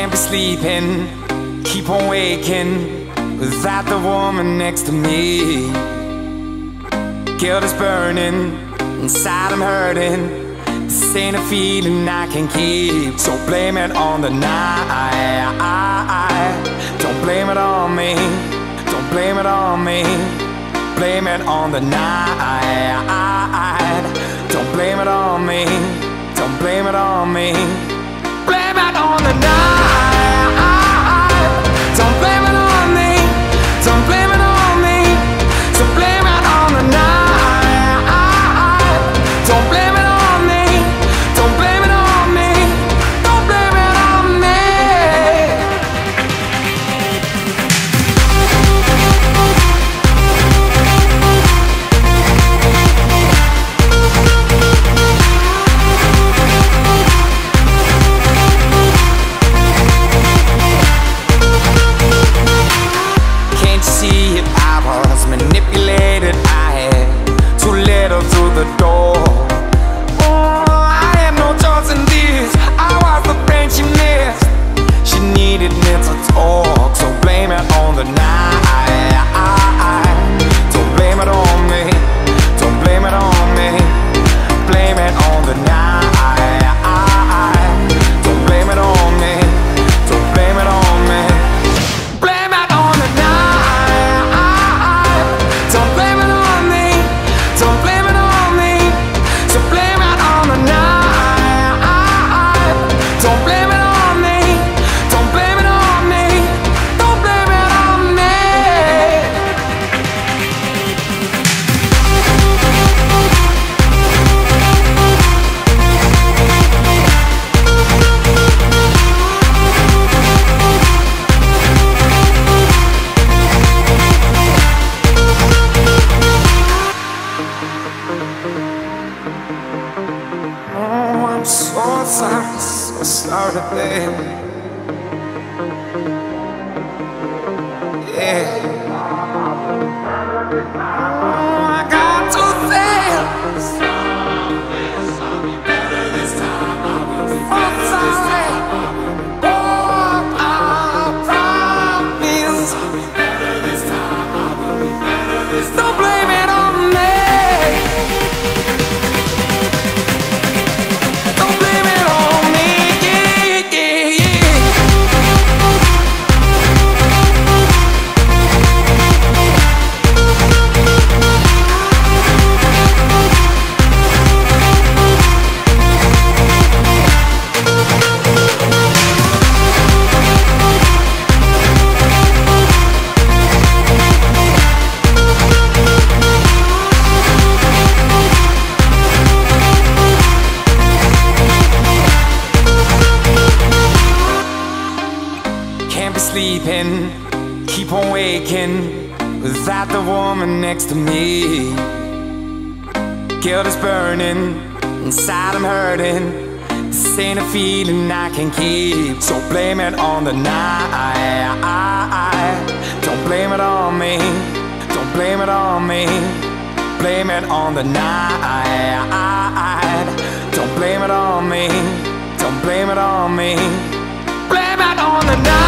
Can't be sleeping, keep on waking without the woman next to me. Guilt is burning, inside I'm hurting. This ain't a feeling I can keep, so blame it on the night. Don't blame it on me, don't blame it on me. Blame it on the night. Don't blame it on me, don't blame it on me. Blame it on the night. Don't blame it on me, don't blame it on me. So blame it on the night. Don't blame it on me, don't blame it on me. Don't blame it on me. See it, I was manipulated. I had too little through the door. Oh, I had no choice in this. I was the friend she missed. She needed me to talk, so blame it on the night. Don't blame it on me, don't blame it on me. Blame it on the night. Don't blame it on me, don't blame it on me. Blame it on the night. So sorry, baby. Yeah. I got two things. I'm sorry. Oh, I promise. Don't blame it on me. Can't be sleeping, keep on waking without the woman next to me. Guilt is burning, inside I'm hurting. This ain't a feeling I can keep, so blame it on the night. Don't blame it on me, don't blame it on me. Blame it on the night. Don't blame it on me, don't blame it on me. Blame it on the night.